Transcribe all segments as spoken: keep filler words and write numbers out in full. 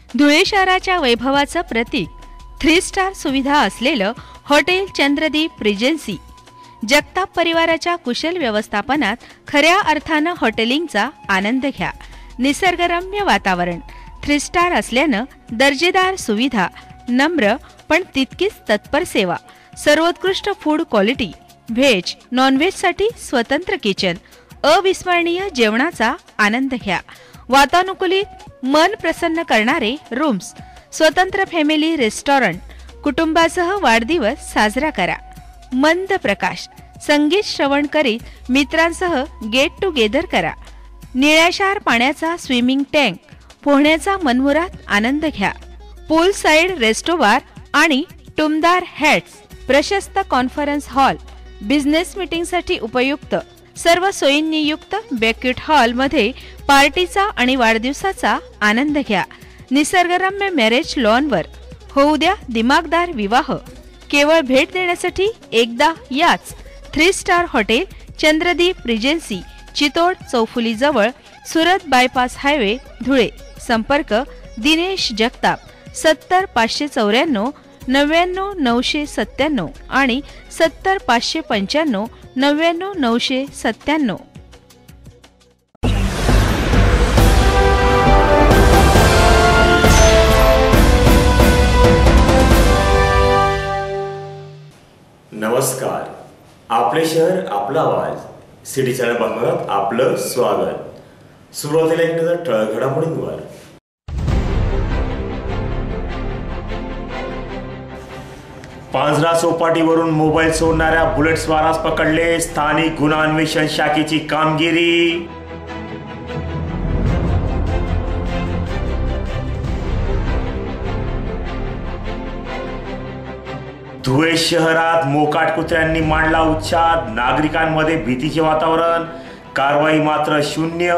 धुळे शहराच्या वैभवाचं प्रतीक three star सुविधा असलेलं हॉटेल चंद्रदीप रिजेन्सी जगताप परिवाराच्या कुशल व्यवस्थापनात खऱ्या अर्थानं हॉटेलिंगचा आनंद घ्या। निसर्गरम्य वातावरण, थ्री स्टार असल्यानं दर्जेदार सुविधा, नम्र पण तितकीच तत्पर सेवा, सर्वोत्कृष्ट फूड क्वालिटी, व्हेज नॉनव्हेज साठी स्वतंत्र किचन, अविस्मरणीय जेवणाचा आनंद घ्या। वातानुकूलित मन प्रसन्न करणारे रूम्स, स्वतंत्र फॅमिली रेस्टॉरंट, कुटुंबासह वाढदिवस साजरा करा। मंद प्रकाश, संगीत श्रवण करीत मित्रांसह गेट टुगेदर करा। निळ्याशार पाण्याचा स्विमिंग टँक, पोहण्याचा मनमुराद आनंद घ्या। पूल साइड रेस्टोबार आणि टुमदार हॅट्स, प्रशस्त कॉन्फरन्स हॉल, बिझनेस मीटिंगसाठी उपयुक्त, सर्व सोयींनी युक्त बँक्वेट हॉल मध्ये पार्टीचा आणि वाढदिवसाचा आनंद घ्या। निसर्गरम्य मॅरेज लॉनवर होऊ द्या दिमागदार विवाह। केवळ भेट देण्यासाठी एकदा याच three star hotel Chandradeep regency, Chitod चौफुली जवळ, सुरत बायपास हायवे, धुळे। संपर्क दिनेश जगताप, सत्तर पाचशे चौऱ्याण्णव नव्याण्णव नऊशे सत्त्याण्णव आणि सत्तर पाचशे पंच्याण्णव नव्याण्णव नऊशे सत्त्याण्णव। नमस्कार, आपले शहर आपला आवाज सिटी चॅनल बातम्यात आपलं स्वागत। सुरुवातीला एक नजर ठळक घडामोडींवर। पांझरा चौपाटीवरून मोबाईल चोरणाऱ्या बुलेट स्वारास पकडले, स्थानिक गुन्हा अन्वेषण शाखेची कामगिरी। धुळे शहरात मोकाट कुत्र्यांनी मांडला उच्छाद, नागरिकांमध्ये भीतीचे वातावरण, कारवाई मात्र शून्य।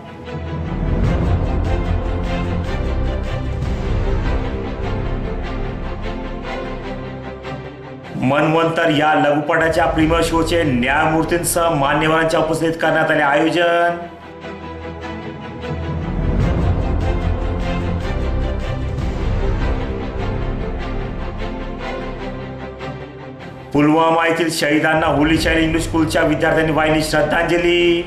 मनवंतर या लघुपटाच्या प्रीमियर शोचे न्यायमूर्तींसह मान्यवरांच्या उपस्थितीत करण्यात आले आयोजन। पुलवामा येथील शहीदांना होली चाइल्ड इंग्लिश स्कूलच्या विद्यार्थ्यांनी वाहिली श्रद्धांजली।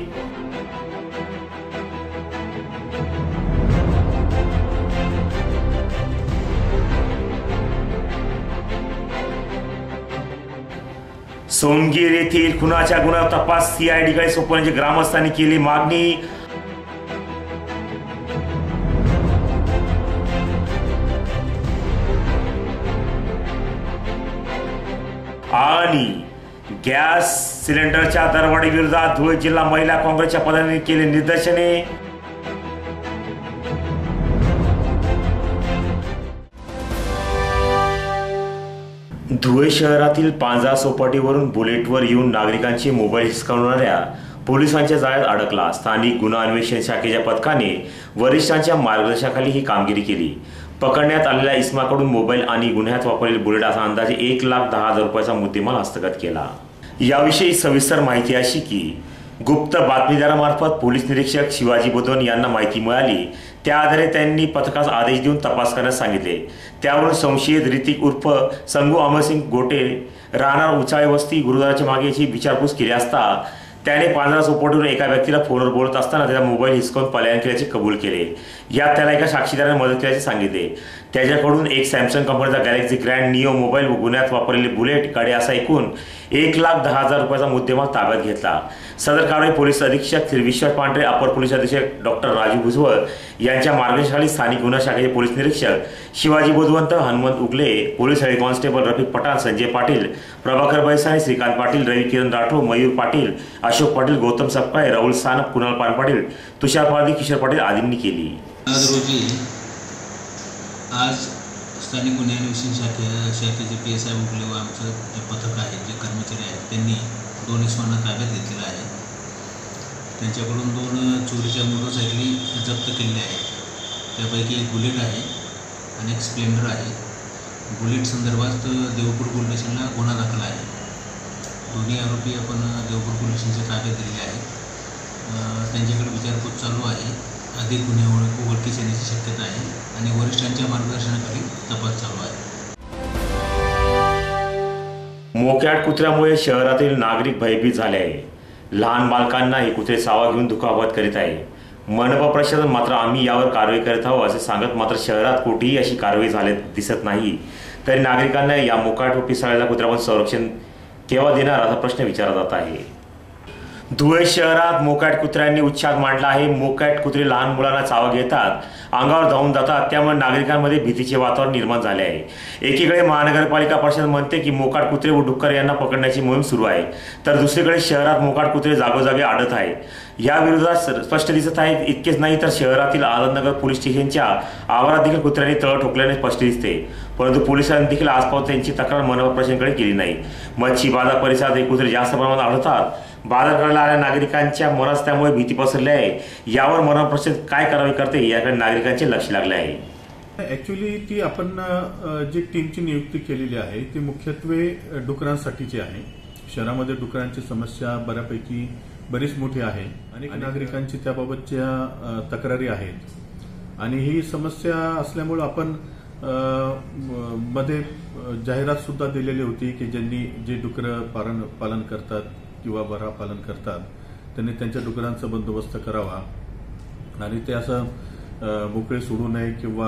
सोनगीर येथील खुनाच्या गुन्ह्याचा तपास सीआयडीकडे सोपवण्याची ग्रामस्थांनी केली मागणी। आणि गॅस सिलेंडरच्या दरवाढी विरोधात धुळे जिल्हा महिला काँग्रेसच्या पदाधिकाऱ्यांनी केले निदर्शने। धुळे शहरातील पांझरा चौपाटीवरून बुलेटवर येऊन नागरिकांचे मोबाईल हिसकावणाऱ्या पोलिसांच्या जाळ्यात अडकला। स्थानिक गुन्हा अन्वेषण शाखेच्या पथकाने वरिष्ठांच्या मार्गदर्शनाखाली ही कामगिरी केली। पकडण्यात आलेल्या इस्माकडून मोबाईल आणि गुन्ह्यात वापरलेले बुलेट असा अंदाजे एक लाख दहा हजार रुपयाचा मुद्देमाल हस्तगत केला। याविषयी सविस्तर माहिती अशी की गुप्त बातमीदारामार्फत पोलीस निरीक्षक शिवाजी बुधवन यांना माहिती मिळाली, त्या आधारे त्यांनी पथकास आदेश देऊन तपास करण्यास सांगितले। त्यावरून संशयित ऋतिक उर्फ संगू अमरसिंग गोटे राहणार उचाळे वस्ती गुरुद्वाराच्या मागे याची विचारपूस केली असता त्याने पांझरा चौपाटीवरून एका व्यक्तीला फोनवर बोलत असताना त्याचा मोबाईल हिसकावून पलायन केल्याचे कबूल केले। यात त्याला एका साक्षीदाराने मदत केल्याचे सांगितले। त्याच्याकडून एक सॅमसंग कंपनीचा गॅलेक्सी ग्रँड निओ मोबाईल व गुन्ह्यात वापरलेली बुलेट गाडी असा एकूण एक लाख दहा हजार रुपयाचा मुद्देमाल ताब्यात घेतला। सदर कारवाई पोलीस अधीक्षक श्री विश्वास पांढरे, अपर पोलीस अधीक्षक डॉक्टर राजू भुजबळ यांच्या मार्गदर्शनाखाली स्थानिक गुन्हा शाखेचे पोलीस निरीक्षक Shivaji Budhwant, Hanumant Ugale, police head constable Rafiq Pathan, Sanjay Patil, Prabhakar Baisane, Shrikant Patil, Ravi Kiran Rathod, Mayur Patil, Ashok Patil, Gautam Sapkale, Rahul Sanap, Kunal पान पाटील, तुषार पारधी, किशोर पाटील आदींनी केली। आज रोजी आज स्थानिक गुन्हे अन्वेषण शाखे शाखेचे पी एस आय उगले व आमचं जे पथक आहे, जे कर्मचारी आहेत, त्यांनी दोन इसमांना ताब्यात घेतलेलं आहे। त्यांच्याकडून दोन चोरीच्या मोटरसायकली जप्त केलेल्या आहेत। त्यापैकी एक बुलेट आहे आणि एक स्प्लेंडर आहे। बुलेट संदर्भात देवपूर पोलीस स्टेशनला गुन्हा दाखल आहे। दोन्ही आरोपी आपण देवपूर पोलीस स्टेशनच्या ताब्यात दिलेले आहेत। त्यांच्याकडे विचारपूस चालू आहे। अधिक गुन्हे उघडकीस येण्याची शक्यता आहे आणि वरिष्ठांच्या मार्गदर्शनाखाली तपास चालू आहे. मोक्याट कुत्र्यामुळे शहरातील नागरिक भयभीत झाले आहे. लहान बालकांना हे कुत्रे चावा घेऊन दुखापत करीत आहे. मनपा प्रशासन मात्र आम्ही यावर कारवाई करीत आहोत असे सांगत मात्र शहरात कुठेही अशी कारवाई झाले दिसत नाही. तरी नागरिकांना या मोकाट व पिसाळलेल्या कुत्र्यापासून संरक्षण केव्हा देणार असा प्रश्न विचारला जात आहे. धुळे शहरात मोकाट कुत्र्यांनी उच्छाद मांडला आहे. मोकाट कुत्रे लहान मुलांना चावा घेतात, अंगावर धावून जातात, त्यामुळे नागरिकांमध्ये भीतीचे वातावरण निर्माण झाले आहे. एकीकडे महानगरपालिका परिषद म्हणते की मोकाट कुत्रे व डुक्कर यांना पकडण्याची मोहीम सुरू आहे, तर दुसरीकडे शहरात मोकाट कुत्रे जागोजागी आढळत आहे. या विरोधात स्पष्ट दिसत आहे. इतकेच नाही तर शहरातील आनंदनगर पोलीस स्टेशनच्या आवारात देखील कुत्र्यांनी तळ ठोकल्याने स्पष्ट दिसते, परंतु पोलिसांनी देखील आजपासून त्यांची तक्रार मनपा प्रशासनाकडे केली नाही. मच्छी बाजार परिसरात हे कुत्रे जास्त प्रमाणात आढळतात. बाजार करायला आलेल्या नागरिकांच्या मनात त्यामुळे भीती पसरली आहे. यावर मनपा प्रशासन काय कारवाई करते याकडे नागरिकांचे लक्ष लागले आहे. ॲक्च्युली ती आपण जी टीमची नियुक्ती केलेली आहे ती मुख्यत्वे डुकरांसाठीची आहे. शहरामध्ये डुकरांची समस्या बऱ्यापैकी बरीच मोठी आहे. अनेक नागरिकांची त्याबाबतच्या तक्रारी आहेत आणि ही समस्या असल्यामुळे आपण मध्ये जाहिरात सुद्धा दिलेली होती की ज्यांनी जे डुकरं पालन पालन करतात किंवा बरा पालन करतात त्यांनी त्यांच्या डुकरांचा बंदोबस्त करावा आणि ते असं मोकळे सोडू नये किंवा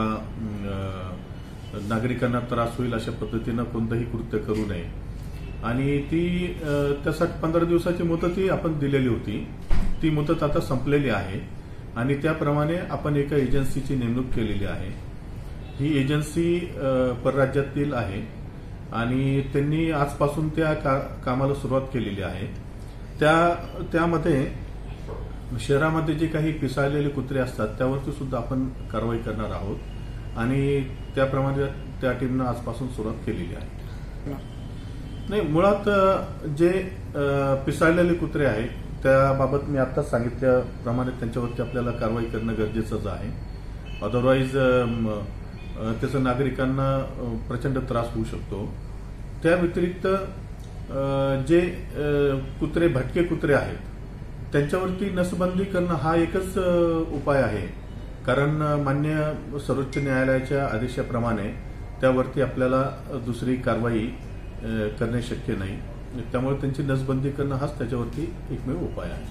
नागरिकांना त्रास होईल अशा पद्धतीनं कोणतंही कृत्य करू नये. आणि ती त्यासाठी पंधरा दिवसाची मुदतही आपण दिलेली होती. ती मुदत आता संपलेली आहे आणि त्याप्रमाणे आपण एका एजन्सीची नेमणूक केलेली आहे. ही एजन्सी परराज्यातील आहे आणि त्यांनी आजपासून त्या का कामाला सुरुवात केलेली आहे. त्या त्यामध्ये शहरामध्ये जे काही पिसाळलेले कुत्रे असतात त्यावरती सुद्धा आपण कारवाई करणार आहोत आणि त्याप्रमाणे त्या टीमनं आजपासून सुरुवात केलेली आहे. नाही, मुळात जे पिसाळलेले कुत्रे आहेत त्याबाबत मी आत्ताच सांगितल्याप्रमाणे त्यांच्यावरती आपल्याला कारवाई करणं गरजेचंच आहे. अदरवाईज त्याचा नागरिकांना प्रचंड त्रास होऊ शकतो. त्या व्यतिरिक्त जे कुत्रे भटके कुत्रे आहेत त्यांच्यावरती नसबंदी करणं हा एकच उपाय आहे. कारण मान्य सर्वोच्च न्यायालयाच्या आदेशाप्रमाणे त्यावरती आपल्याला दुसरी कारवाई करणे शक्य नाही. त्यामुळे त्यांची नसबंदी करणं हाच त्याच्यावरती एकमेव उपाय आहे.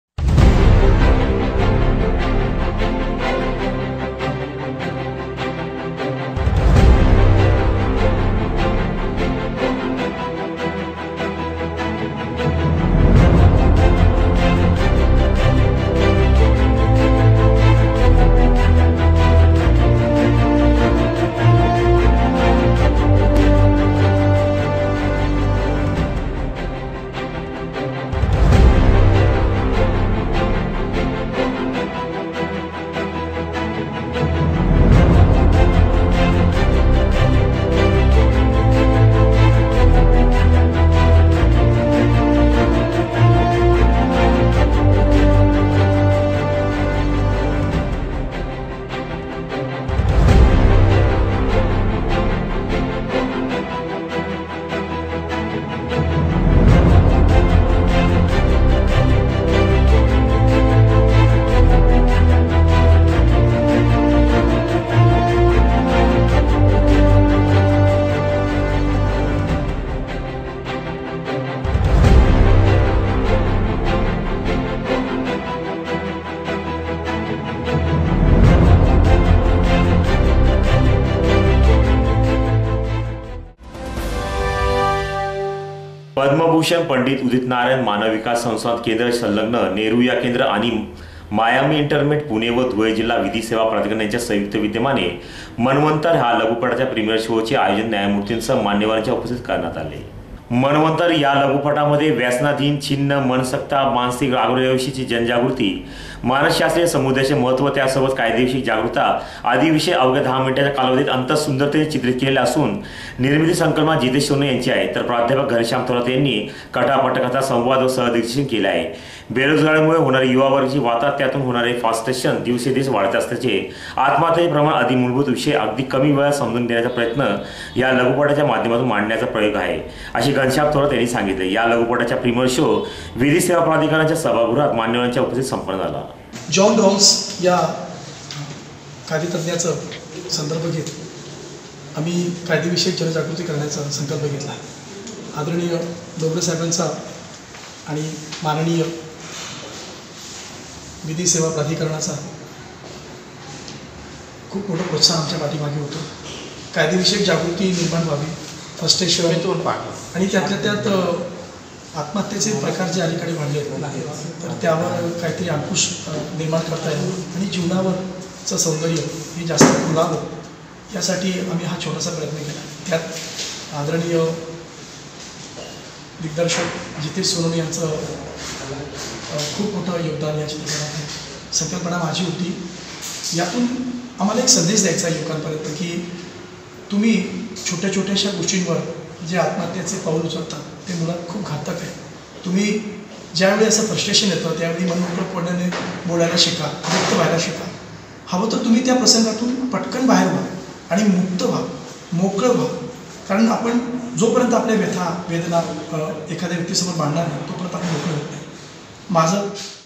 पद्मभूषण पंडित उदित नारायण मानव विकास संस्थान केंद्र संलग्न नेहरू या केंद्र आणि मायामी इंटरनेट पुणे व धुळे जिल्हा विधी सेवा प्राधिकरण यांच्या संयुक्त विद्यमाने मनवंतर हा लघुपटाच्या प्रीमियर शोचे आयोजन न्यायमूर्तींसह मान्यवरांच्या उपस्थित करण्यात आले. मनवंतर या लघुपटामध्ये व्यसनाधीन, छिन्न, मनसक्ता, मानसिक आरोग्याविषयीची जनजागृती, मानसशास्त्रीय समुदायाचे महत्त्व, त्यासोबत कायदेविषयी जागरूकता आदी विषय अवघ्या दहा मिनिटाच्या कालावधीत अंतःसुंदरतेने चित्रित केलेले असून निर्मिती संकल्पना जितेश सोने यांची आहे, तर प्राध्यापक घनश्याम थोरात यांनी कथापटकथा, संवाद व सहदिग्दर्शन केले आहे. बेरोजगारीमुळे होणारी युवा वर्गाची वाता, त्यातून होणारे फ्रस्ट्रेशन दिवसेदिवस वाढत असल्याचे, आत्महत्येचे प्रमाण आदी मूलभूत विषय अगदी कमी वेळात समजून देण्याचा प्रयत्न या लघुपटाच्या माध्यमातून मांडण्याचा प्रयोग आहे, अशी घनश्याम थोरात यांनी सांगितले. या लघुपटाच्या प्रीमियर शो विधी सेवा प्राधिकरणाच्या सभागृहात मान्यवरांच्या उपस्थित संपन्न झाला. जॉन रॉल्स या कायदेतज्ञाचं संदर्भ घेत आम्ही कायदेविषयक जनजागृती करण्याचा संकल्प घेतला. आदरणीय धुळे साहेबांचा आणि माननीय विधी सेवा प्राधिकरणाचा खूप मोठं प्रोत्साहन आमच्या पाठीमागे होतं. कायदेविषयक जागृती निर्माण व्हावी, फ्रस्ट्रेशन आणि त्यातल्या त्यात आत्महत्येचे प्रकार जे अलीकडे वाढले आहेत तर त्यावर काहीतरी अंकुश निर्माण करता येईल आणि जीवनावरचं सौंदर्य हे जास्त फुलावं यासाठी आम्ही हा छोटासा प्रयत्न केला. त्यात आदरणीय दिग्दर्शक जितेश सोनवणे यांचं खूप मोठं योगदान या चित्रपटात आहे. संकल्पना माझी होती. यातून आम्हाला एक संदेश द्यायचा आहे लोकांपर्यंत की तुम्ही छोट्या छोट्याशा गोष्टींवर जे आत्महत्येचे पाऊल उचलता ते मुळात खूप घातक आहे. तुम्ही ज्यावेळी असं फ्रस्ट्रेशन येतं त्यावेळी मनमोकळेपणाने बोलायला शिका, व्यक्त व्हायला शिका. हवं तर तुम्ही त्या प्रसंगातून पटकन बाहेर व्हा आणि मुक्त व्हा, मोकळं व्हा. कारण आपण जोपर्यंत आपल्या व्यथा वेदना एखाद्या व्यक्तीसमोर मांडणार नाही तोपर्यंत आपण मोकळं होत नाही. माझं